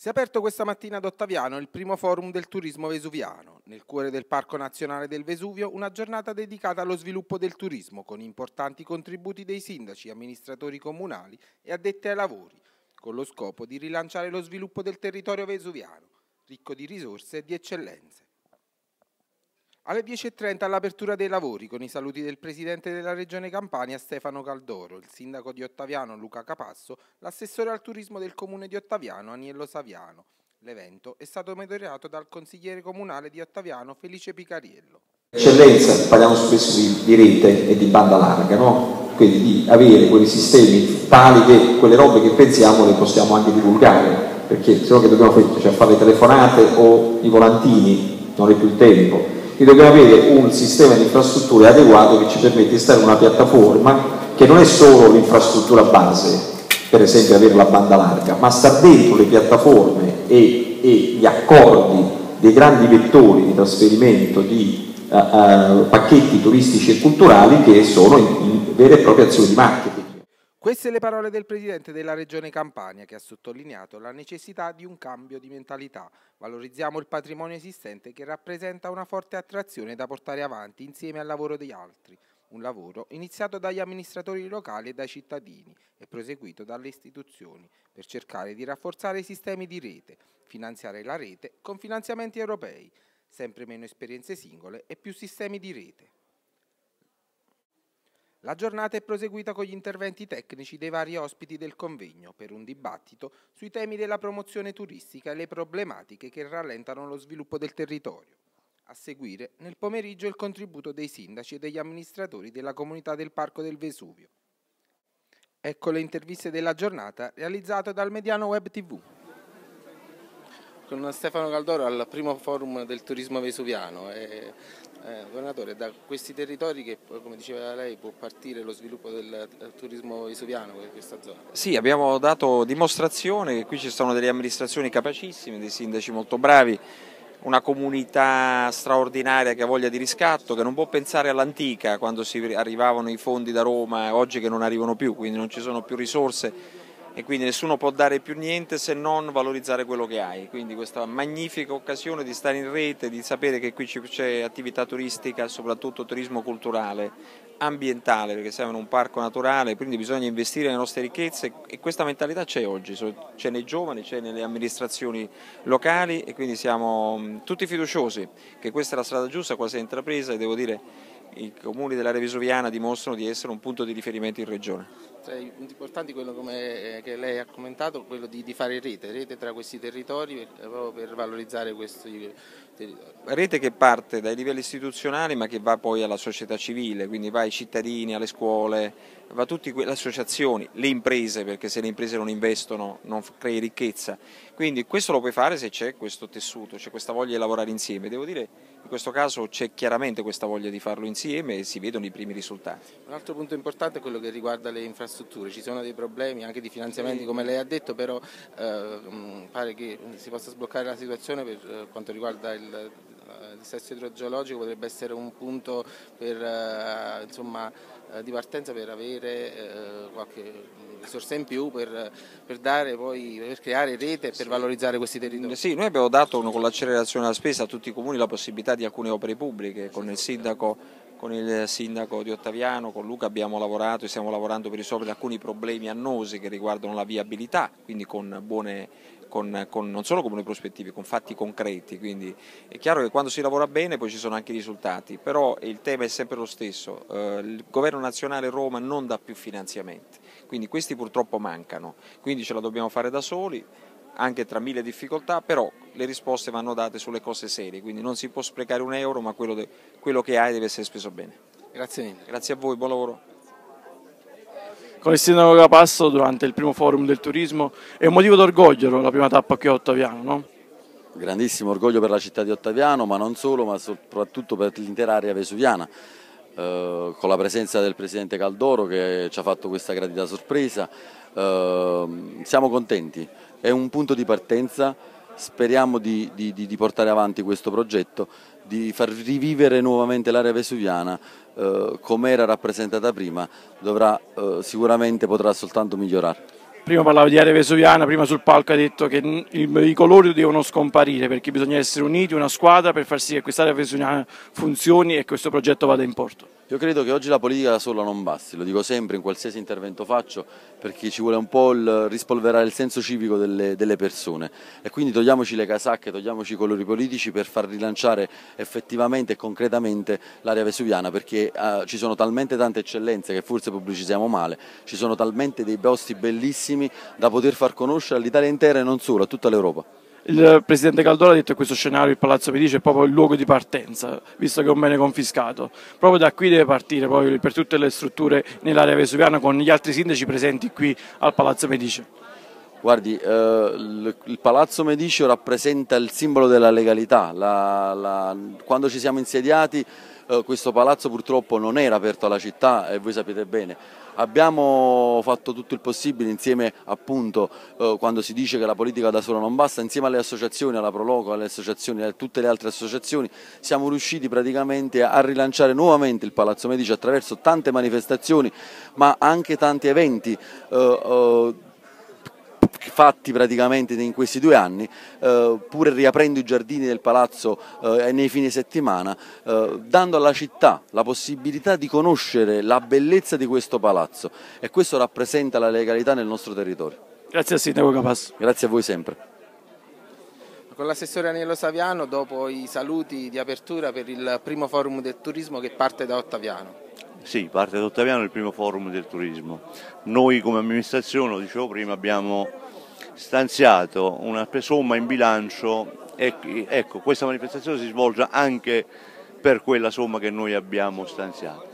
Si è aperto questa mattina ad Ottaviano il primo forum del turismo vesuviano. Nel cuore del Parco Nazionale del Vesuvio, una giornata dedicata allo sviluppo del turismo, con importanti contributi dei sindaci, amministratori comunali e addetti ai lavori, con lo scopo di rilanciare lo sviluppo del territorio vesuviano, ricco di risorse e di eccellenze. Alle 10:30 all'apertura dei lavori, con i saluti del presidente della Regione Campania Stefano Caldoro, il sindaco di Ottaviano Luca Capasso, l'assessore al turismo del comune di Ottaviano Aniello Saviano. L'evento è stato moderato dal consigliere comunale di Ottaviano Felice Picariello. Eccellenza, parliamo spesso di rete e di banda larga, no? Quindi di avere quei sistemi tali che quelle robe che pensiamo le possiamo anche divulgare, perché se no che dobbiamo fare le telefonate o i volantini, non è più il tempo. Quindi dobbiamo avere un sistema di infrastrutture adeguato che ci permette di stare in una piattaforma che non è solo l'infrastruttura base, per esempio avere la banda larga, ma sta dentro le piattaforme e gli accordi dei grandi vettori di trasferimento di pacchetti turistici e culturali che sono in vere e proprie azioni di marketing. Queste le parole del presidente della Regione Campania, che ha sottolineato la necessità di un cambio di mentalità. Valorizziamo il patrimonio esistente che rappresenta una forte attrazione da portare avanti insieme al lavoro degli altri. Un lavoro iniziato dagli amministratori locali e dai cittadini e proseguito dalle istituzioni per cercare di rafforzare i sistemi di rete, finanziare la rete con finanziamenti europei, sempre meno esperienze singole e più sistemi di rete. La giornata è proseguita con gli interventi tecnici dei vari ospiti del convegno per un dibattito sui temi della promozione turistica e le problematiche che rallentano lo sviluppo del territorio. A seguire, nel pomeriggio, il contributo dei sindaci e degli amministratori della comunità del Parco del Vesuvio. Ecco le interviste della giornata realizzate dal Mediano Web TV. Con Stefano Caldoro al primo forum del turismo vesuviano. Governatore, da questi territori che, come diceva lei, può partire lo sviluppo del turismo vesuviano in questa zona? Sì, abbiamo dato dimostrazione che qui ci sono delle amministrazioni capacissime, dei sindaci molto bravi, una comunità straordinaria che ha voglia di riscatto, che non può pensare all'antica, quando arrivavano i fondi da Roma, oggi che non arrivano più, quindi non ci sono più risorse e quindi nessuno può dare più niente se non valorizzare quello che hai. Quindi questa magnifica occasione di stare in rete, di sapere che qui c'è attività turistica, soprattutto turismo culturale, ambientale, perché siamo in un parco naturale, quindi bisogna investire nelle nostre ricchezze e questa mentalità c'è oggi, c'è nei giovani, c'è nelle amministrazioni locali e quindi siamo tutti fiduciosi che questa è la strada giusta, quasi intrapresa e devo dire i comuni dell'area vesuviana dimostrano di essere un punto di riferimento in regione. Tra i punti importanti, quello che lei ha commentato, quello di fare rete tra questi territori proprio per valorizzare questi territori. Rete che parte dai livelli istituzionali ma che va poi alla società civile, quindi va ai cittadini, alle scuole, va a tutte le associazioni, le imprese, perché se le imprese non investono non crei ricchezza. Quindi questo lo puoi fare se c'è questo tessuto, c'è questa voglia di lavorare insieme. Devo dire in questo caso c'è chiaramente questa voglia di farlo insieme e si vedono i primi risultati. Un altro punto importante è quello che riguarda le infrastrutture, ci sono dei problemi anche di finanziamenti come lei ha detto, però pare che si possa sbloccare la situazione per quanto riguarda il dissesto idrogeologico, potrebbe essere un punto per, di partenza per avere qualche risorsa in più per creare rete e per valorizzare questi territori. Sì, noi abbiamo dato con l'accelerazione della spesa a tutti i comuni la possibilità di alcune opere pubbliche, con il sindaco di Ottaviano, con Luca abbiamo lavorato e stiamo lavorando per risolvere alcuni problemi annosi che riguardano la viabilità, quindi con non solo con buone prospettive, con fatti concreti, quindi è chiaro che quando si lavora bene poi ci sono anche i risultati, però il tema è sempre lo stesso, il governo nazionale Roma non dà più finanziamenti, quindi questi purtroppo mancano, quindi ce la dobbiamo fare da soli, anche tra mille difficoltà, però le risposte vanno date sulle cose serie, quindi non si può sprecare un euro, ma quello che hai deve essere speso bene. Grazie mille. Grazie a voi, buon lavoro. Con il sindaco Capasso durante il primo forum del turismo è un motivo d'orgoglio la prima tappa qui a Ottaviano, no? Grandissimo orgoglio per la città di Ottaviano, ma non solo, ma soprattutto per l'intera area vesuviana, con la presenza del presidente Caldoro che ci ha fatto questa gradita sorpresa. Siamo contenti, è un punto di partenza, speriamo di portare avanti questo progetto, di far rivivere nuovamente l'area vesuviana come era rappresentata prima, sicuramente potrà soltanto migliorare. Prima parlava di area vesuviana, prima sul palco ha detto che i colori devono scomparire perché bisogna essere uniti, una squadra per far sì che quest'area vesuviana funzioni e questo progetto vada in porto. Io credo che oggi la politica da sola non basti, lo dico sempre in qualsiasi intervento faccio, perché ci vuole un po' rispolverare il senso civico delle persone e quindi togliamoci le casacche, togliamoci i colori politici per far rilanciare effettivamente e concretamente l'area vesuviana, perché ci sono talmente tante eccellenze che forse pubblicizziamo male, ci sono talmente dei posti bellissimi da poter far conoscere all'Italia intera e non solo, a tutta l'Europa. Il presidente Caldoro ha detto che questo scenario, il Palazzo Medici, è proprio il luogo di partenza, visto che è un bene confiscato. Proprio da qui deve partire poi per tutte le strutture nell'area vesuviana con gli altri sindaci presenti qui al Palazzo Medici. Guardi, il Palazzo Medici rappresenta il simbolo della legalità. Quando ci siamo insediati questo palazzo purtroppo non era aperto alla città e voi sapete bene. Abbiamo fatto tutto il possibile insieme, appunto, quando si dice che la politica da sola non basta, insieme alle associazioni, alla Proloco, alle associazioni, a tutte le altre associazioni, siamo riusciti praticamente a rilanciare nuovamente il Palazzo Medici attraverso tante manifestazioni, ma anche tanti eventi fatti praticamente in questi 2 anni, pure riaprendo i giardini del palazzo nei fine settimana, dando alla città la possibilità di conoscere la bellezza di questo palazzo, e questo rappresenta la legalità nel nostro territorio. Grazie al sindaco Capasso. Grazie a voi sempre. Con l'assessore Aniello Saviano, dopo i saluti di apertura per il primo forum del turismo che parte da Ottaviano. Sì, parte da Ottaviano il primo forum del turismo. Noi come amministrazione, lo dicevo prima, abbiamo stanziato una somma in bilancio e ecco, questa manifestazione si svolge anche per quella somma che noi abbiamo stanziato.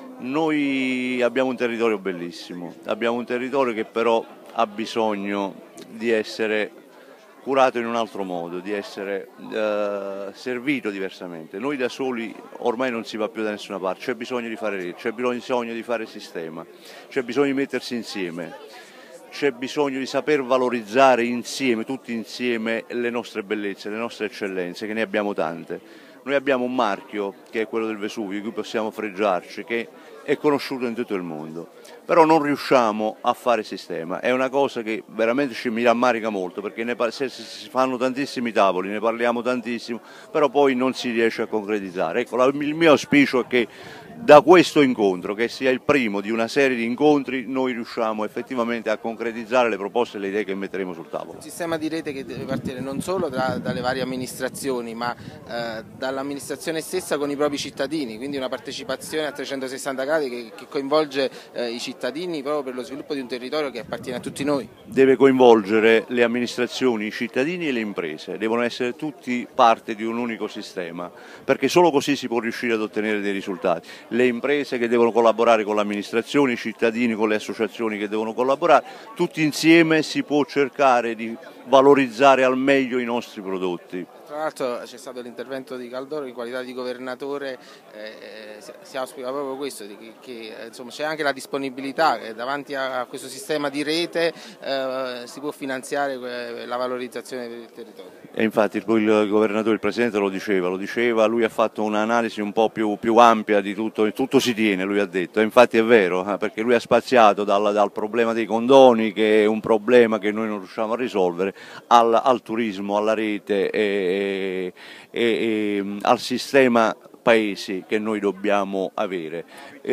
Noi abbiamo un territorio bellissimo, abbiamo un territorio che però ha bisogno di essere curato in un altro modo, di essere servito diversamente. Noi da soli ormai non si va più da nessuna parte, c'è bisogno di fare rete, c'è bisogno di fare sistema, c'è bisogno di mettersi insieme, c'è bisogno di saper valorizzare insieme, tutti insieme, le nostre bellezze, le nostre eccellenze, che ne abbiamo tante. Noi abbiamo un marchio che è quello del Vesuvio, di cui possiamo fregiarci, che è conosciuto in tutto il mondo, però non riusciamo a fare sistema. È una cosa che veramente mi rammarica molto, perché si fanno tantissimi tavoli, ne parliamo tantissimo, però poi non si riesce a concretizzare. Ecco, il mio auspicio è che da questo incontro, che sia il primo di una serie di incontri, noi riusciamo effettivamente a concretizzare le proposte e le idee che metteremo sul tavolo. Un sistema di rete che deve partire non solo dalle varie amministrazioni, ma dall'amministrazione stessa con i propri cittadini, quindi una partecipazione a 360 gradi che coinvolge i cittadini proprio per lo sviluppo di un territorio che appartiene a tutti noi. Deve coinvolgere le amministrazioni, i cittadini e le imprese, devono essere tutti parte di un unico sistema, perché solo così si può riuscire ad ottenere dei risultati. Le imprese che devono collaborare con l'amministrazione, i cittadini con le associazioni che devono collaborare, tutti insieme si può cercare di valorizzare al meglio i nostri prodotti. Tra l'altro c'è stato l'intervento di Caldoro in qualità di governatore, si auspica proprio questo, che c'è anche la disponibilità che davanti a questo sistema di rete si può finanziare la valorizzazione del territorio. E infatti il governatore, il Presidente lo diceva, lui ha fatto un'analisi un po' più ampia di tutto si tiene, lui ha detto, e infatti è vero, perché lui ha spaziato dal problema dei condoni, che è un problema che noi non riusciamo a risolvere, al turismo, alla rete e al sistema paesi che noi dobbiamo avere.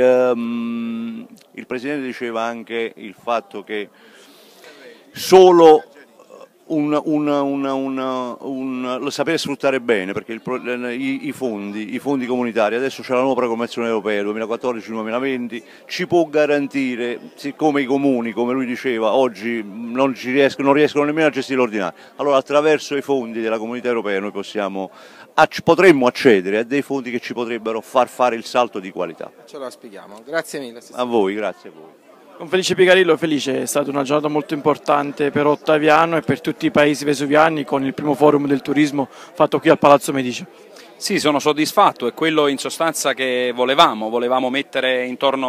Il Presidente diceva anche il fatto che solo sapere sfruttare bene, perché i fondi comunitari, adesso c'è la nuova programmazione europea 2014-2020, ci può garantire, siccome i comuni, come lui diceva, oggi non riescono nemmeno a gestire l'ordinario, allora attraverso i fondi della comunità europea noi potremmo accedere a dei fondi che ci potrebbero far fare il salto di qualità. Ce lo auspichiamo, grazie mille. A voi, grazie a voi. Con Felice Picarillo, Felice, è stata una giornata molto importante per Ottaviano e per tutti i paesi vesuviani con il primo forum del turismo fatto qui al Palazzo Medici. Sì, sono soddisfatto, è quello in sostanza che volevamo mettere intorno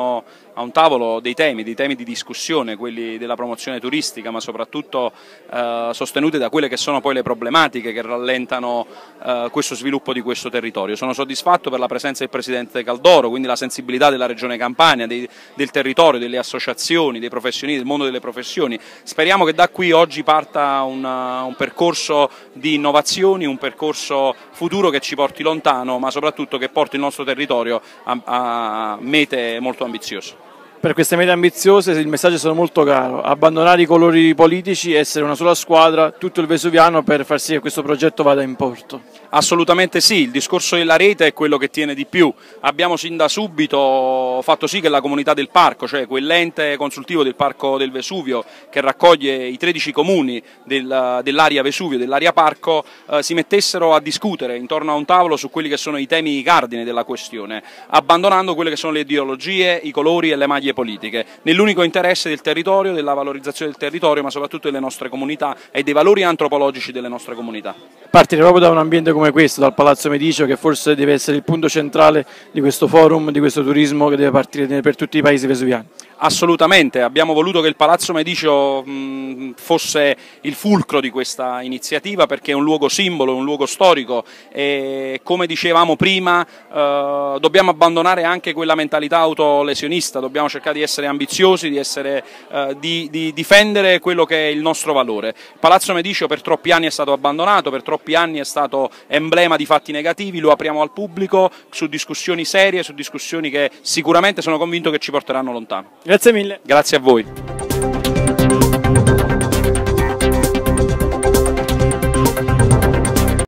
a un tavolo dei temi di discussione, quelli della promozione turistica, ma soprattutto sostenuti da quelle che sono poi le problematiche che rallentano questo sviluppo di questo territorio. Sono soddisfatto per la presenza del Presidente Caldoro, quindi la sensibilità della Regione Campania, del territorio, delle associazioni, dei professionisti, del mondo delle professioni. Speriamo che da qui oggi parta un percorso di innovazioni, un percorso futuro che ci porti lontano, ma soprattutto che porti il nostro territorio a mete molto ambiziose. Per queste mete ambiziose il messaggio è stato molto chiaro: abbandonare i colori politici, essere una sola squadra, tutto il vesuviano, per far sì che questo progetto vada in porto. Assolutamente sì, il discorso della rete è quello che tiene di più. Abbiamo sin da subito fatto sì che la comunità del parco, cioè quell'ente consultivo del Parco del Vesuvio che raccoglie i 13 comuni dell'area Vesuvio, dell'area parco, si mettessero a discutere intorno a un tavolo su quelli che sono i temi cardine della questione, abbandonando quelle che sono le ideologie, i colori e le maglie politiche, nell'unico interesse del territorio, della valorizzazione del territorio, ma soprattutto delle nostre comunità e dei valori antropologici delle nostre comunità. Partire proprio da un ambiente come questo, dal Palazzo Medicio, che forse deve essere il punto centrale di questo forum, di questo turismo che deve partire per tutti i paesi vesuviani. Assolutamente, abbiamo voluto che il Palazzo Medicio fosse il fulcro di questa iniziativa, perché è un luogo simbolo, un luogo storico, e come dicevamo prima dobbiamo abbandonare anche quella mentalità autolesionista, dobbiamo cercare di essere ambiziosi, di difendere quello che è il nostro valore. Il Palazzo Medicio per troppi anni è stato abbandonato, per troppi anni è stato emblema di fatti negativi, lo apriamo al pubblico su discussioni serie, su discussioni che sicuramente sono convinto che ci porteranno lontano. Grazie mille. Grazie a voi.